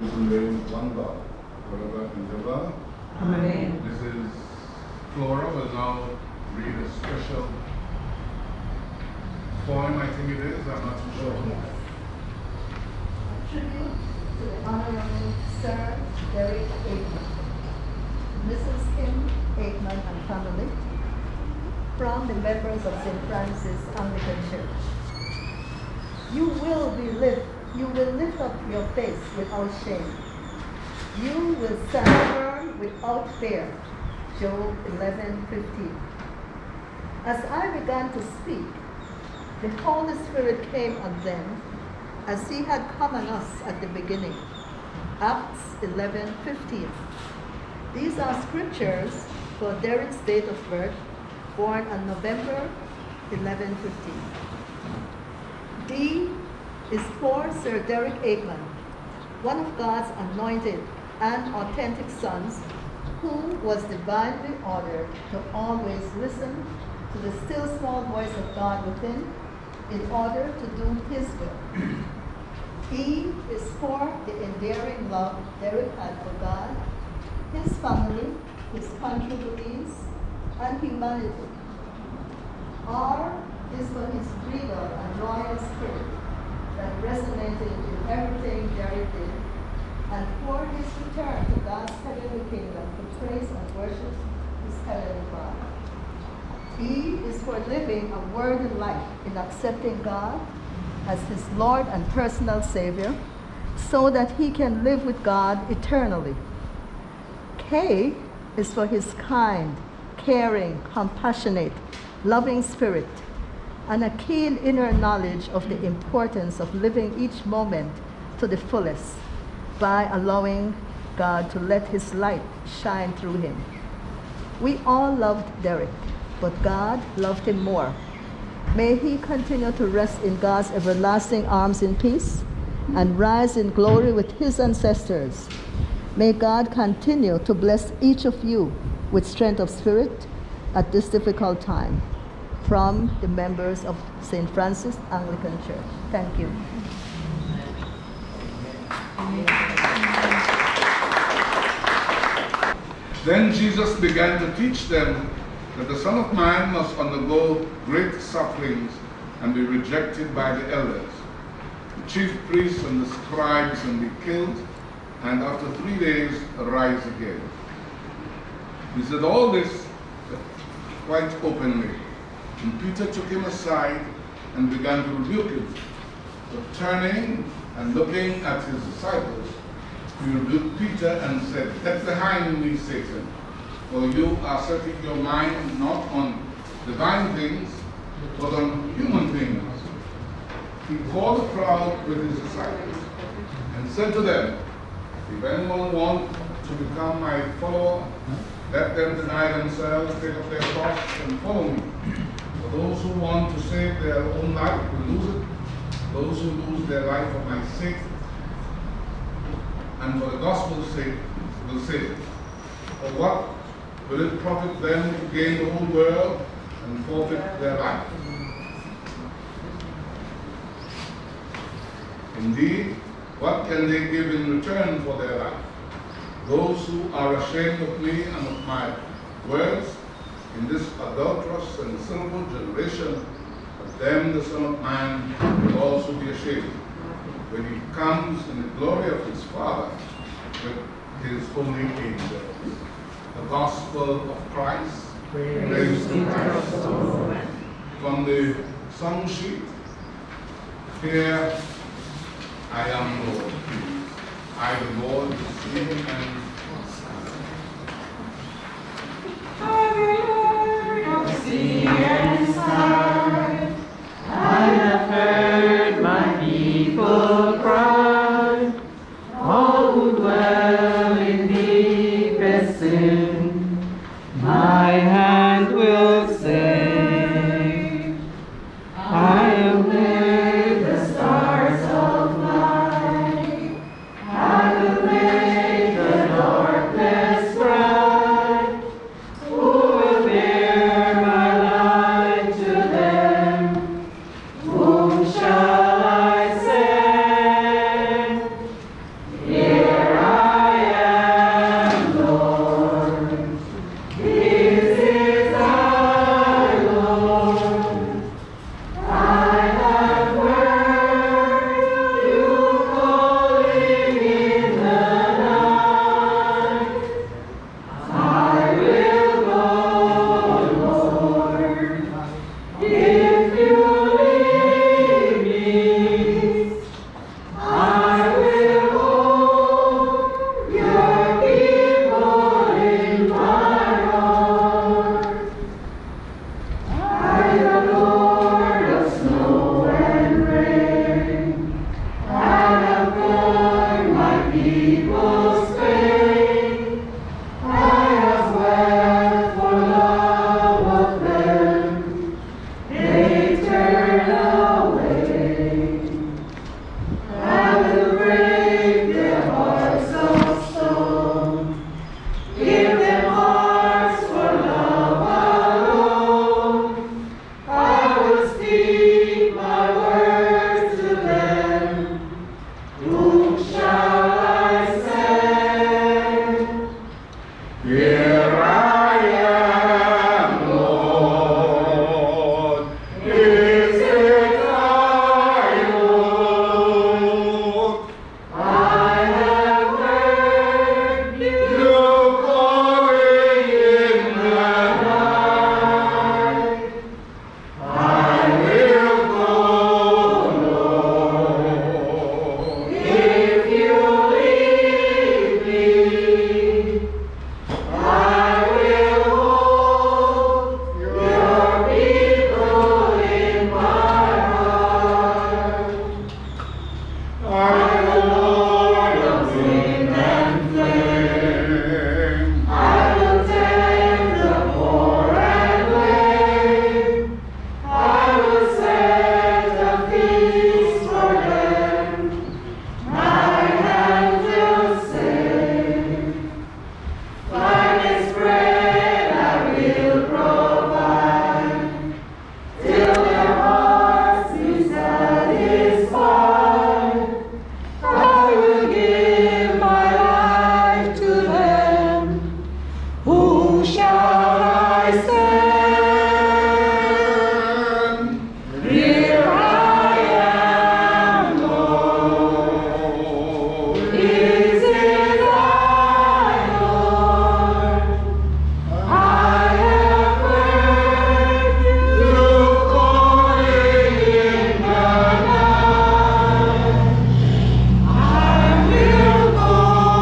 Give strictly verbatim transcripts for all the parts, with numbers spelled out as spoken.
And there is one God, forever and ever. Amen. This is Flora will now read a special poem, I think it is, I'm not too sure. Yes. A tribute to the Honorable Sir Derek Aikman, Missus Kim Aikman and family, from the members of Saint Francis Anglican Church. You will be lift, you will lift up your face without shame. You will stand firm without fear. Job eleven fifteen. As I began to speak, the Holy Spirit came on them as he had come on us at the beginning. Acts eleven fifteen. These are scriptures for Derek's date of birth, born on November eleven fifteen. D is for Sir Derek Aikman, one of God's anointed and authentic sons, who was divinely ordered to always listen to the still small voice of God within in order to do his will. E is for the endearing love Derek had for God, his family, his country beliefs, and humanity. R is for his regal and royal spirit that resonated in everything Derek did, and for his return to God's heavenly kingdom to praise and worship his heavenly Father. E is for living a worthy life in accepting God as his Lord and personal Savior, so that he can live with God eternally. K is for his kind, caring, compassionate, loving spirit, and a keen inner knowledge of the importance of living each moment to the fullest by allowing God to let his light shine through him. We all loved Derek, but God loved him more. May he continue to rest in God's everlasting arms in peace and rise in glory with his ancestors. May God continue to bless each of you with strength of spirit at this difficult time. From the members of Saint Francis Anglican Church. Thank you. Then Jesus began to teach them that the Son of Man must undergo great sufferings and be rejected by the elders, the chief priests and the scribes, and be killed, and after three days arise again. He said all this quite openly. And Peter took him aside and began to rebuke him. But turning and looking at his disciples, he rebuked Peter and said, "Get behind me, Satan, for you are setting your mind not on divine things, but on human things." He called the crowd with his disciples and said to them, "If anyone wants to become my follower, let them deny themselves, take up their cross, and follow me. For those who want to save their own life will lose it. Those who lose their life for my sake and for the gospel's sake will save it. For what will it profit them to gain the whole world and forfeit their life? Indeed, what can they give in return for their life? Those who are ashamed of me and of my words in this adulterous and sinful generation, of them the Son of Man will also be ashamed when he comes in the glory of his Father with his holy angels." The Gospel of Christ. Praise, Praise to to Christ. Christ. From the song sheet, "Here I am, Lord. I, the Lord, see and Have heard of sea and sky, I have heard my people cry, all who dwell in deepest sin, my hand will save. I am with the stars of light, I will make the dawn people stray. I have wept for love of them. They turn away. I will break their hearts of stone. Give them hearts for love alone. I will speak my words to them. Whom shall I send? Here I am, Lord. Is it I, Lord? I have heard you calling in the night. I will go, Lord. If you leave me, I will hold your people in my heart. I will Lord of wind and flame. I will tend the poor and lame. I will set a feast for them. My hand will save. Finest bread I will provide, till their hearts be satisfied. I will give my life to them. Whom shall I send? Here I am, Lord. Is it I, Lord? I have heard you calling in the night. I will go,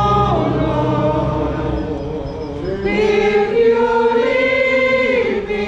Lord. If you leave me,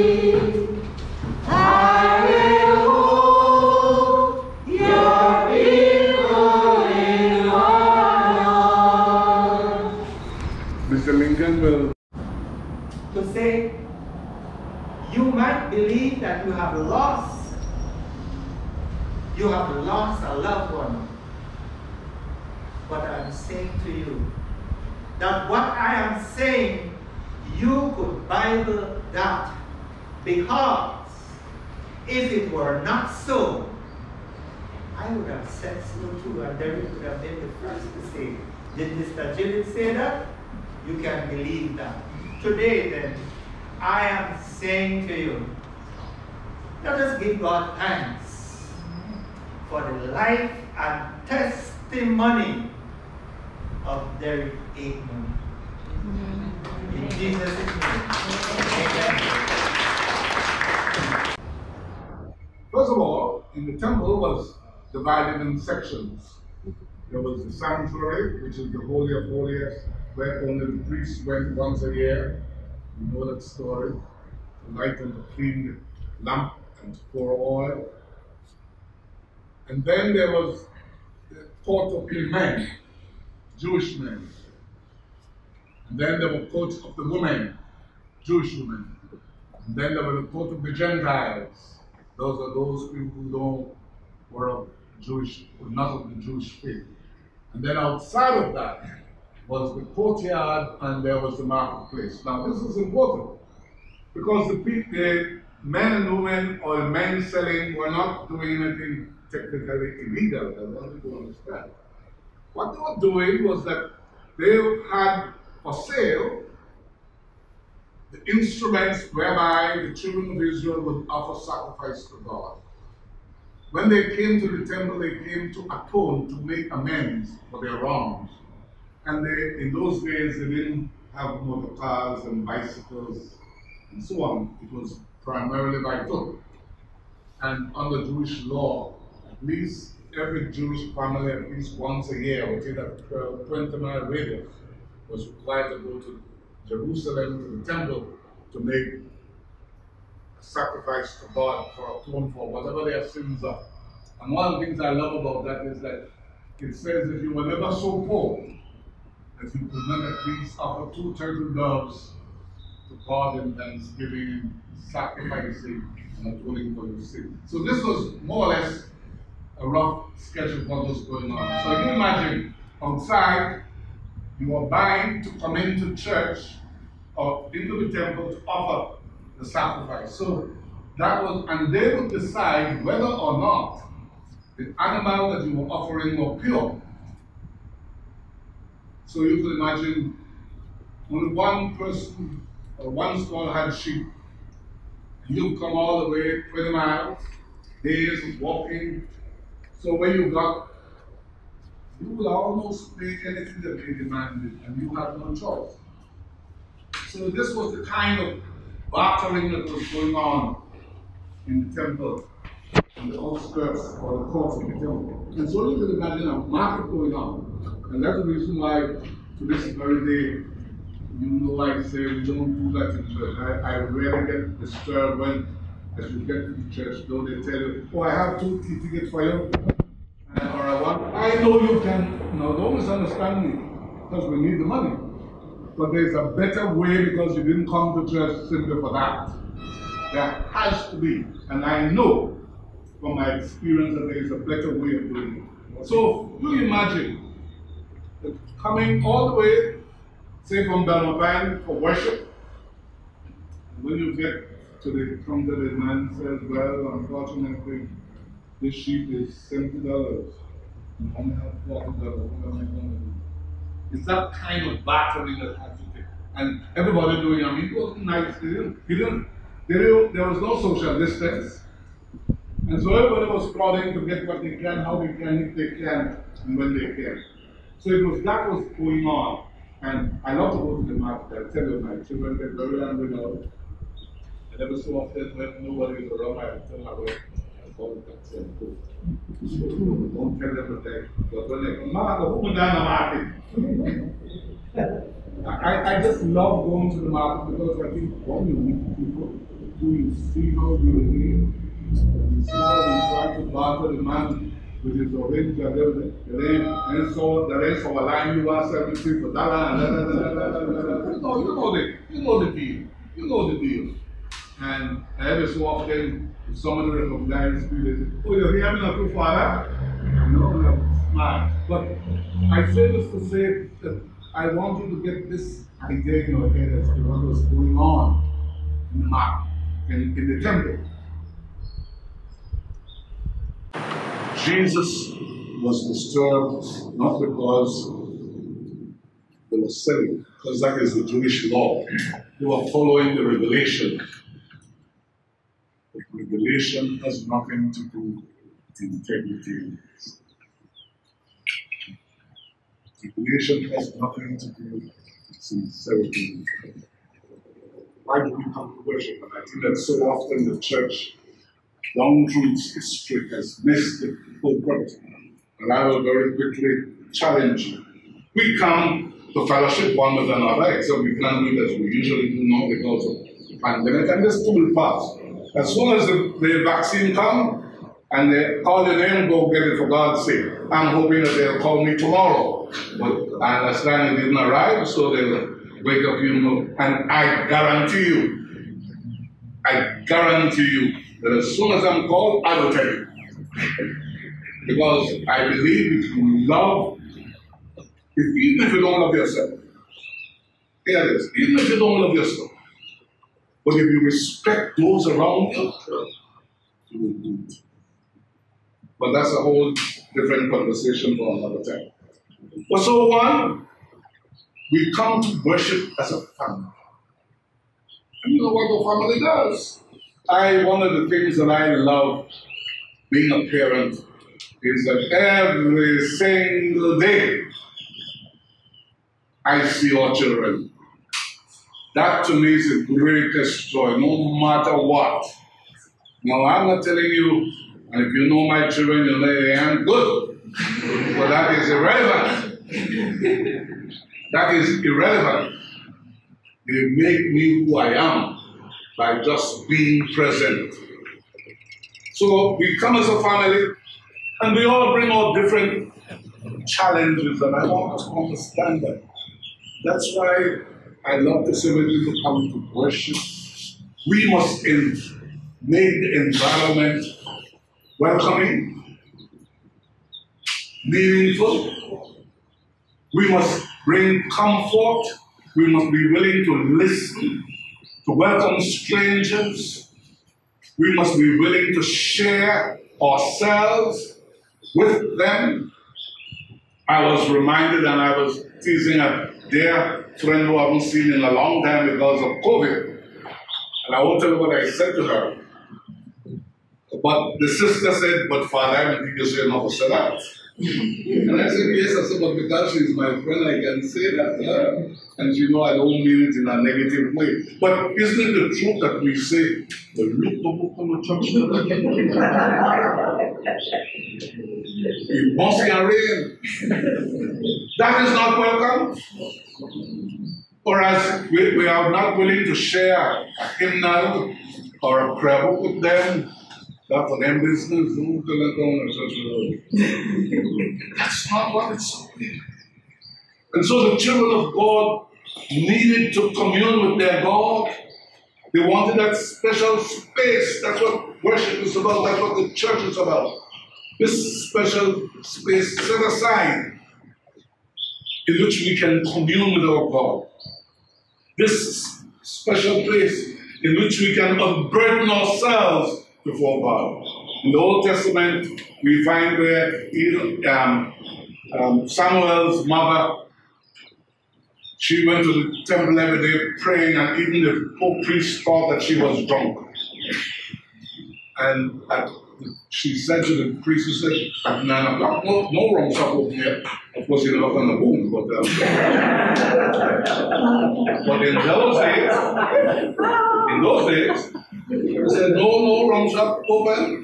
I will hold your people in my arms. Mister Lincoln will To say, you might believe that you have lost, you have lost a loved one. But I'm saying to you that what I am saying, you could Bible that, because if it were not so, I would have said so too, and Derek would have been the first to say, did Mister Gillett say that? You can believe that. Today then, I am saying to you, let us give God thanks for the life and testimony of Derek Aikman. In Jesus' name, amen. First of all, in the temple was divided in sections. There was the sanctuary, which is the Holy of Holies, where only the priests went once a year. You know that story. To light and to clean the lamp and to pour oil. And then there was the court of the men, Jewish men. And then there were courts of the women, Jewish women. And then there were the court of the Gentiles. Those are those people who don't were of Jewish, were not of the Jewish faith. And then outside of that was the courtyard, and there was the marketplace. Now this is important because the people, the men and women or the men selling were not doing anything technically illegal. I want you to understand. What they were doing was that they had for sale the instruments whereby the children of Israel would offer sacrifice to God. When they came to the temple, they came to atone, to make amends for their wrongs. And they, in those days, they didn't have motor cars and bicycles and so on. It was primarily by foot. And under Jewish law, at least every Jewish family, at least once a year, within a twenty mile radius, was required to go to Jerusalem, to the temple, to make a sacrifice to God for atone for whatever their sins are. And one of the things I love about that is that it says that you were never so poor that you could not at least offer two turtle doves to God in thanksgiving, sacrificing, and atoning for your sin. So this was more or less a rough sketch of what was going on. So you imagine, outside, you are buying to come into church or into the temple to offer the sacrifice. So that was, and they would decide whether or not the animal that you were offering were pure. So you could imagine only one person or one stall had sheep. You come all the way twenty miles, days of walking. So when you got, you will almost pay anything that they demanded, and you had no choice. So this was the kind of bartering that was going on in the temple, in the outskirts or the courts of the temple. And so you can imagine a market going on. And that's the reason why to this very day, you know, I say we don't do that in church. I, I rarely get disturbed when, as you get to the church, though they tell you, oh, I have two key tickets for you, and, or I want, I know you can. No, don't misunderstand me, because we need the money. But there's a better way because you didn't come to church simply for that. There has to be, and I know from my experience that there is a better way of doing it. So you imagine that coming all the way, say from Belmont for worship, and when you get to the counter, the man says, well, unfortunately, this sheep is seventy dollars. You only have forty dollars. What am I going to do? It's that kind of battering that had to take. And everybody doing, I mean, it wasn't nice. They didn't, he didn't, they didn't, there was no social distance. And so everybody was plotting to get what they can, how they can, if they can, and when they can. So it was, that was going on. And I love to go to the market. I tell you, my children get very angry now. And every so often, when nobody is around, I tell my wife, I call the taxi and go. Don't tell them that. But when they come, Mama, the woman down the market. I, I just love going to the market because I think when you meet people, do you see how we behave? You see how we try to barter the man with his orange and everything. And so the rest of the line you are seventy for dollar and you know, you know the you know the deal. You know the deal. And every so often if somebody recognizes me, they say, oh, you're having a good father? No, no, smart. But I say this to say that I want you to get this idea in your head as to what was going on in the market, in, in the temple. Jesus was disturbed not because they were selling, because that is the Jewish law. They were following the revelation. But revelation has nothing to do with integrity. Revelation has nothing to do with sincerity. Why do we come to worship? And I think that so often the church, down through its history, has missed the whole point. And I will very quickly challenge you. We come to fellowship one with another, except we can't do it as we usually do now because of the pandemic, and this too will pass. As soon as the, the vaccine comes, and they call the name, go get it for God's sake. I'm hoping that they'll call me tomorrow. But I understand it didn't arrive, so they'll wake up, you know. And I guarantee you, I guarantee you that as soon as I'm called, I will tell you. Because I believe if you love, if, even if you don't love yourself, hear this, even if you don't love yourself, but if you respect those around you, you will do it. But that's a whole different conversation for another time. But so one, we come to worship as a family. And you know what the family does? I, one of the things that I love being a parent is that every single day I see our children. That to me is the greatest joy, no matter what. Now I'm not telling you, and if you know my children, you know they aren't good. But that is irrelevant. That is irrelevant. They make me who I am by just being present. So we come as a family, and we all bring our different challenges, and I want us to understand that. That's why I love to say when people come to worship, we must in, make the environment welcoming, meaningful. We must bring comfort. We must be willing to listen, to welcome strangers. We must be willing to share ourselves with them. I was reminded, and I was teasing a dear friend who I haven't seen in a long time because of COVID. And I won't tell you what I said to her. But the sister said, but Father, I don't think you should not say that. And I said, yes, I said, but because she's my friend, I can say that to her. And she know I don't mean it in a negative way. But isn't it the truth that we say, the look of the church? It must be rain. That is not welcome. Or as we, we are not willing to share a hymnal or a prayer book with them. That's for them business. That's not what it's saying. And so the children of God needed to commune with their God. They wanted that special space. That's what worship is about. That's what the church is about. This special space set aside in which we can commune with our God. This special place in which we can unburden ourselves before God. In the Old Testament, we find where um, um, Samuel's mother, she went to the temple every day praying, and even the poor priest thought that she was drunk. And at, she said to the priest, she said, at nine o'clock, no, no wrong stuff over here. Of course, he never found the womb, but, uh, but in those days, in those days, he said, no, no wrong shop open.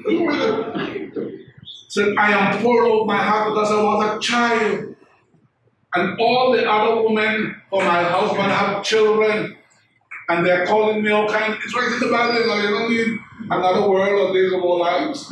Said, I am poured out my heart because I was a child. And all the other women for my husband have children. And they're calling me all kinds. It's right in the Bible. You know, you don't need another world or days of our lives.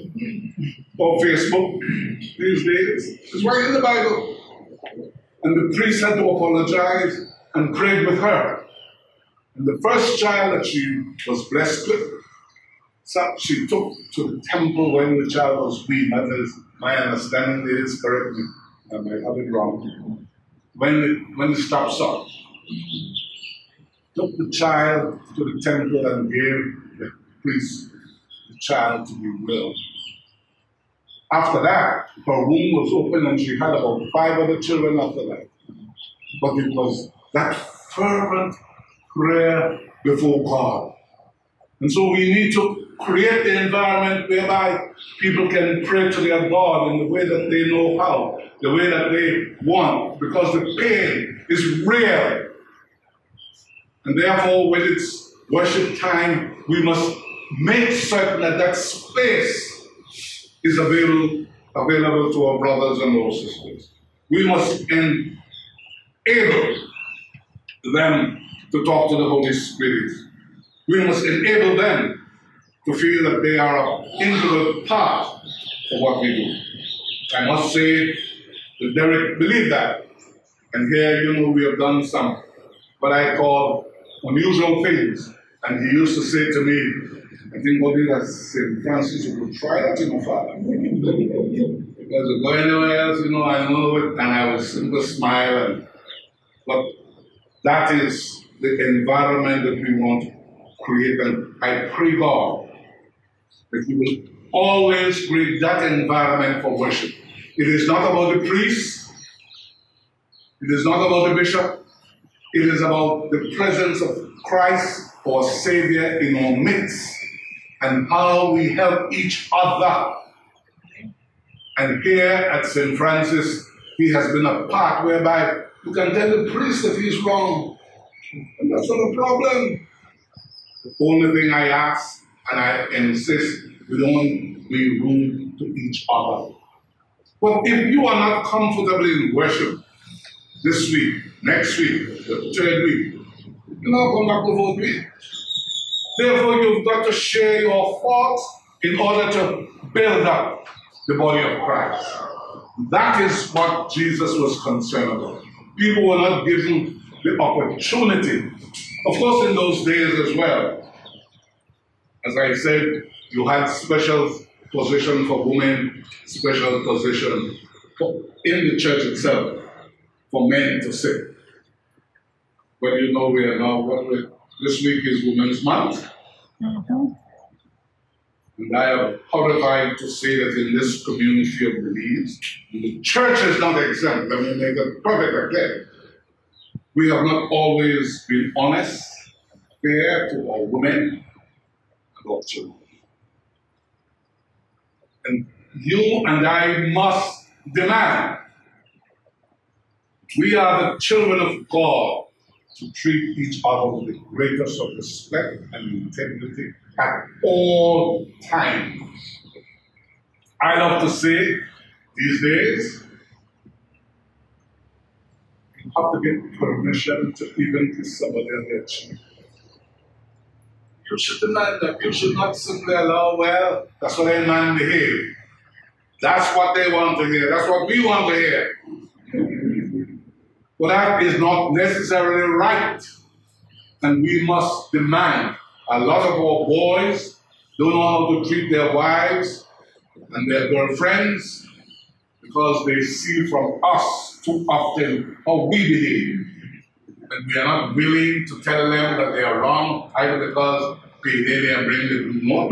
Or Facebook these days. It's right in the Bible. And the priest had to apologize and prayed with her. And the first child that she was blessed with, so she took to the temple when the child was weaned. That is my understanding. It is correct. I might have it wrong. When it, when it stopped up, took the child to the temple and gave the priest the child to be willed. After that, her womb was open and she had about five other children after that. But it was that fervent prayer before God. And so we need to create the environment whereby people can pray to their God in the way that they know how, the way that they want, because the pain is real. And therefore, when it's worship time, we must make certain that that space is available, available to our brothers and our sisters. We must enable them to talk to the Holy Spirit. We must enable them to feel that they are an integral part of what we do. I must say that Derek believed that. And here, you know, we have done some what I call unusual things. And he used to say to me, I think what did I say, Francis, you could try that, you know, Father. Because you go anywhere else, you know, I know it, and I will simply smile. And, but that is the environment that we want to create. And I pray, God, that we will always create that environment for worship. It is not about the priest. It is not about the bishop. It is about the presence of Christ, our Savior, in our midst, and how we help each other. And here at Saint Francis, he has been a part whereby you can tell the priest that he's wrong. And that's not a problem. The only thing I ask, and I insist, we don't be rude to each other. But if you are not comfortable in worship this week, next week, the third week, you know, come back the fourth week. Therefore, you've got to share your thoughts in order to build up the body of Christ. That is what Jesus was concerned about. People were not given the opportunity. Of course, in those days as well, as I said, you had special position for women, special position for, in the church itself for men to sit. But you know, we are now, what we, this week is Women's Month. Mm-hmm. And I am horrified to say that in this community of beliefs, the church is not exempt. Let me make it perfectly clear. We have not always been honest, fair to our women and our children. And you and I must demand. We are the children of God to treat each other with the greatest of respect and integrity at all times. I love to say these days, you have to get permission to even kiss somebody on their cheek. You should demand that. You should not simply allow, well, that's what a man behave. That's what they want to hear. That's what we want to hear. But that is not necessarily right. And we must demand. A lot of our boys don't know how to treat their wives and their girlfriends because they see from us too often how we behave. And we are not willing to tell them that they are wrong, either because they and bring the good more,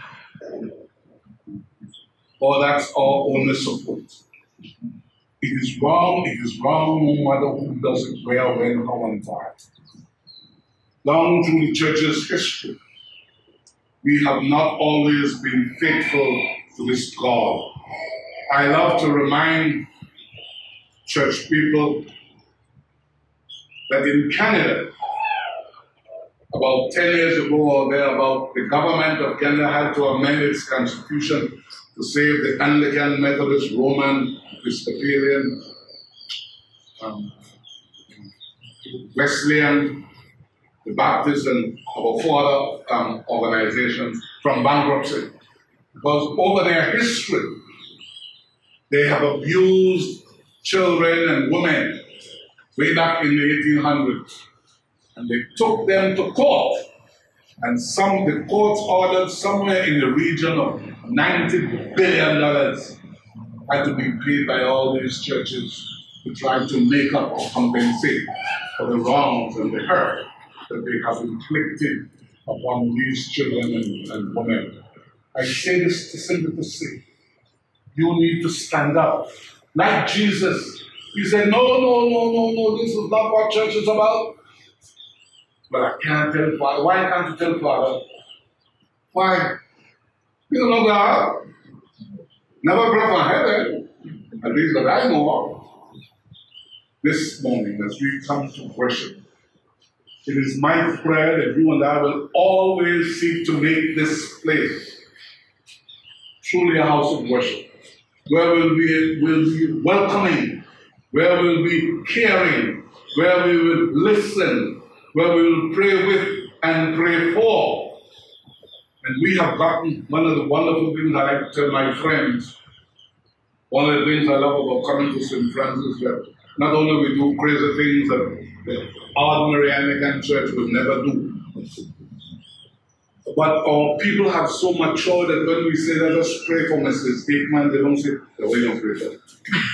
or that's our only support. It is wrong, it is wrong no matter who does it, where, when, how, and why. Down through the church's history, we have not always been faithful to this God. I love to remind church people that in Canada, about ten years ago or thereabout, the government of Canada had to amend its constitution to save the Anglican, Methodist, Roman, Episcopalian, um, Wesleyan, the Baptist, and about four other um, organizations from bankruptcy. Because over their history, they have abused children and women way back in the eighteen hundreds. And they took them to court. And some the courts ordered somewhere in the region of ninety billion dollars had to be paid by all these churches to try to make up or compensate for the wrongs and the hurt that they have inflicted upon these children and, and women. I say this to simply to say, you need to stand up. Like Jesus, he said, no, no, no, no, no, this is not what church is about. But I can't tell Father. Why can't you tell Father? Why? You don't know God. Never brought from heaven. At least that I know of. This morning, as we come to worship, it is my prayer that you and I will always seek to make this place truly a house of worship, where we'll be, we'll be welcoming, where we'll be caring, where we will listen, where we will pray with and pray for. And we have gotten one of the wonderful things I like to tell my friends. One of the things I love about coming to Saint Francis is that not only we do crazy things that the ordinary Anglican church would never do, but our people have so matured that when we say, let us pray for Missus Aikman, they don't say, the way you pray for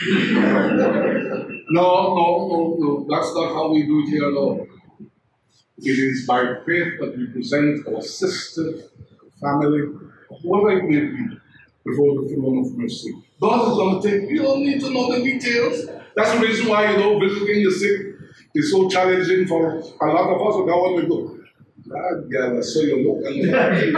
No, no, no, no. That's not how we do it here, Lord. It is by faith that we present our sister, family, whoever it may be, before the throne of mercy. God is going to take, you don't need to know the details. That's the reason why, you know, visiting the sick is so challenging for a lot of us. So now when we go, that girl, I saw you look. And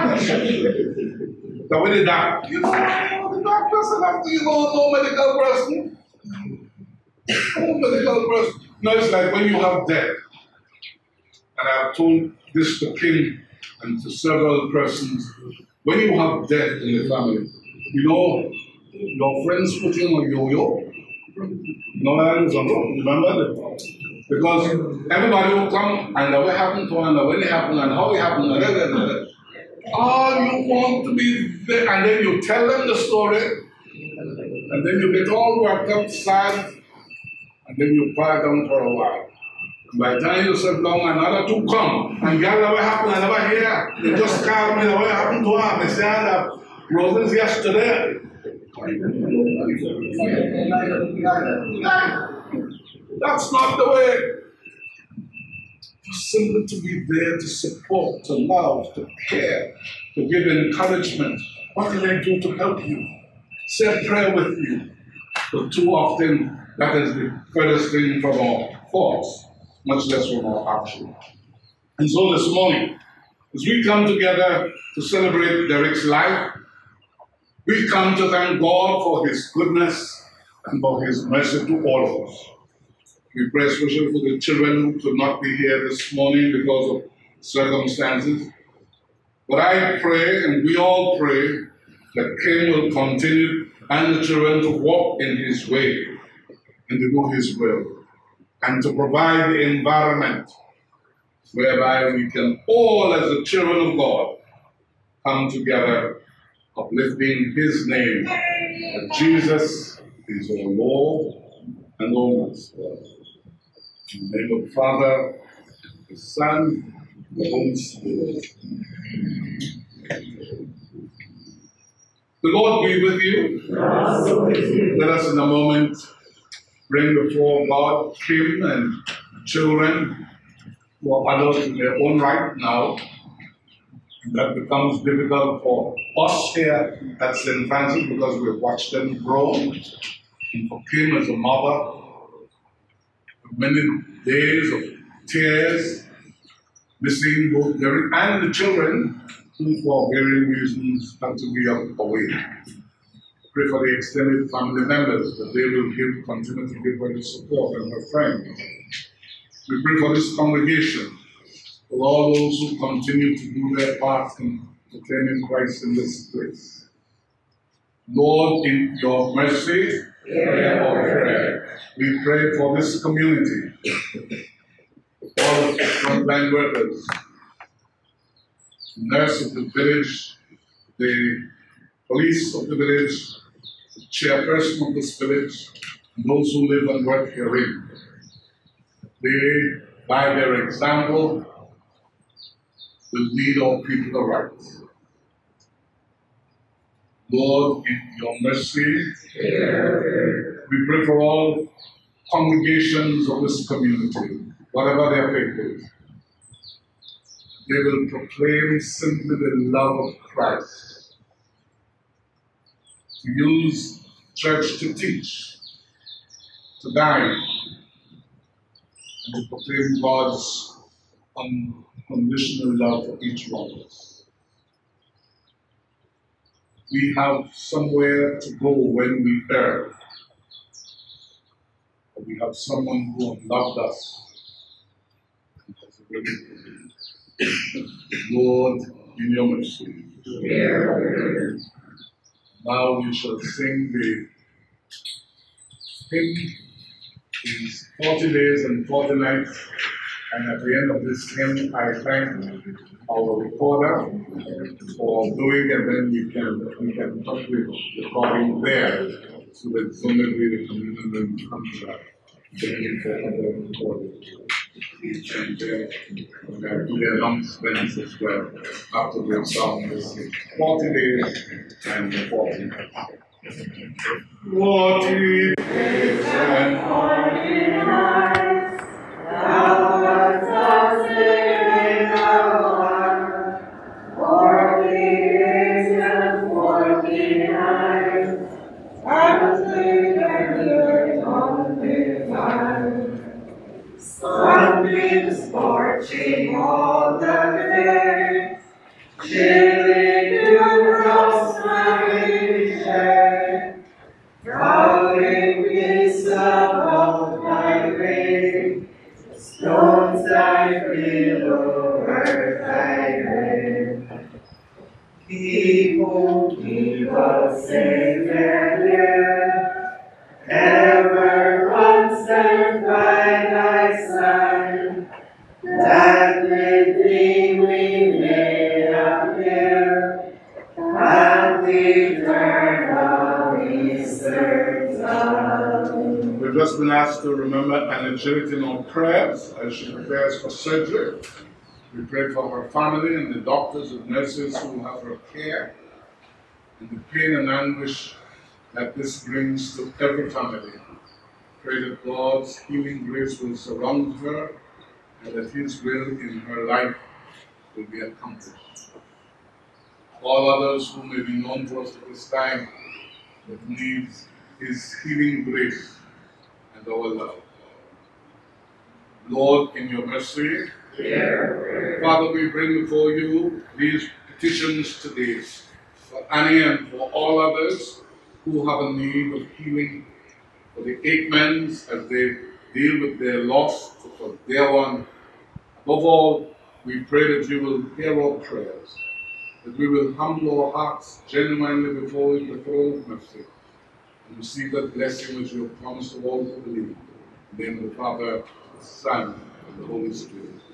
now when the doctor, you know, the doctor doesn't have to, you know, no medical person. No medical person. No, it's like when you have death. And I've told this to King and to several persons. When you have death in the family, you know, your friends put you on a yo-yo. No one is on it. Remember that? Because everybody will come and what happened to one, and when it happened, and how it happened, and that, and that. All you want to be there, and then you tell them the story, and And then you get all worked up, sad, and then you quiet down for a while. And by the time you sit down, another two come. And girl, what happened? I never hear. They just called me. What happened to her? They said that Rosen's yesterday. That's not the way. Just simply to be there to support, to love, to care, to give encouragement. What can I do to help you? Say a prayer with you. But too often, that is the furthest thing from our thoughts, much less from our action. And so this morning, as we come together to celebrate Derek's life, we come to thank God for His goodness and for His mercy to all of us. We pray especially for the children who could not be here this morning because of circumstances. But I pray, and we all pray, that King will continue and the children to walk in His way and to do His will, and to provide the environment whereby we can all, as the children of God, come together, uplifting His name, that Jesus is our Lord and our Master. In the name of the Father, the Son, and the Holy Spirit. The Lord be with you. Let us in a moment bring before God Kim and children who are adults in their own right now. And that becomes difficult for us here at Saint Francis because we've watched them grow. And for Kim as a mother, many days of tears, missing both Derek and the children, who for varying reasons have to be up away. Pray for the extended family members that they will give, continue to give her the support and her friends. We pray for this congregation, for all those who continue to do their part in proclaiming Christ in this place. Lord, in your mercy, hear our prayer. We pray for this community, all of the frontline workers, the nurse of the village, the police of the village, the chairperson of this village, and those who live and work herein. They, by their example, will lead all people aright. Lord, in your mercy, we pray for all congregations of this community, whatever their faith is. They will proclaim simply the love of Christ. To use church to teach, to guide, and to proclaim God's unconditional love for each one of us. We have somewhere to go when we err. We have someone who has loved us. Lord, in your mercy. Now we shall sing the hymn. Is forty days and forty nights. And at the end of this hymn, I thank our recorder for doing, and then we can we can talk with recording there, so that it's only the communion will come back. Thank you for other recording. And uh, do the announcements as well after we have sung this forty days and forty nights. Forty days and forty nights, thou art a living hour. Forty days and forty nights, until the earth on the fire. Sunbeams scorching all the day, chilling dewdrops smiling shade, crowding peace above my way, stones I feel, earth I rain. People, people say they're near, ever constant by thy side, that with thee we may appear, and eternally serve. been asked to remember Anna Janet in our prayers as she prepares for surgery. We pray for her family and the doctors and nurses who will have her care, and the pain and anguish that this brings to every family. Pray that God's healing grace will surround her and that His will in her life will be accomplished. All others who may be known to us at this time that needs His healing grace and our love. Lord, in your mercy, Father, we bring before you these petitions today for Annie and for all others who have a need of healing, for the Aikmans as they deal with their loss, for their one. Above all, we pray that you will hear our prayers, that we will humble our hearts genuinely before the throne of mercy, and receive that blessing which you have promised to all who believe. In the name of the Father, the Son, and the Holy Spirit.